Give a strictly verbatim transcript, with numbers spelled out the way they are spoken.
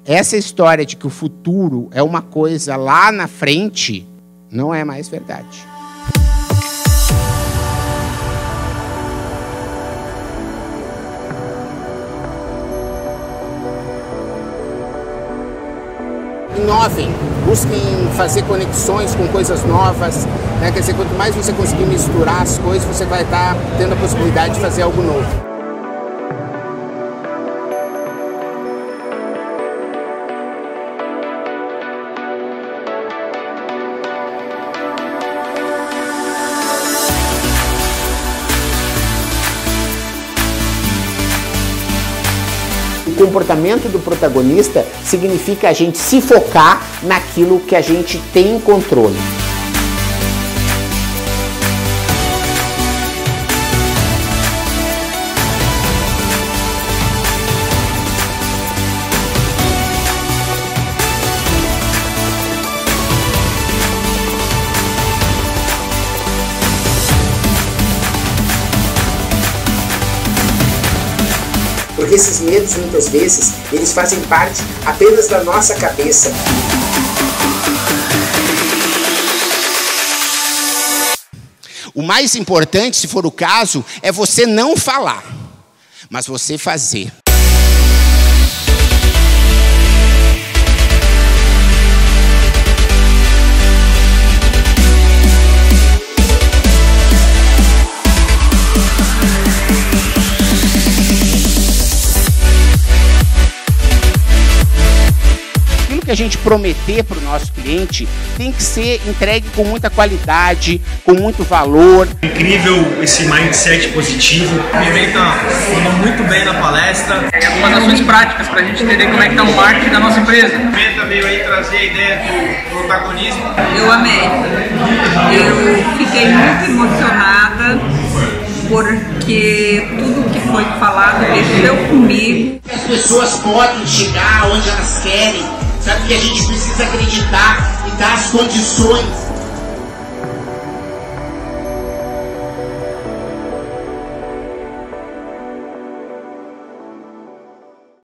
essa história de que o futuro é uma coisa lá na frente, não é mais verdade. Inovem, busquem fazer conexões com coisas novas, né? Quer dizer, quanto mais você conseguir misturar as coisas, você vai estar tendo a possibilidade de fazer algo novo. O comportamento do protagonista significa a gente se focar naquilo que a gente tem controle. Porque esses medos, muitas vezes, eles fazem parte apenas da nossa cabeça. O mais importante, se for o caso, é você não falar, mas você fazer. Que a gente prometer para o nosso cliente tem que ser entregue com muita qualidade, com muito valor. Incrível esse mindset positivo. O evento mandou muito bem na palestra. Algumas ações práticas para a gente entender como é que está o marketing da nossa empresa. O Meta veio aí trazer a ideia do protagonismo. Eu amei. Eu fiquei muito emocionada porque tudo que foi falado mexeu comigo. As pessoas podem chegar onde elas querem. Sabe que a gente precisa acreditar e dar as condições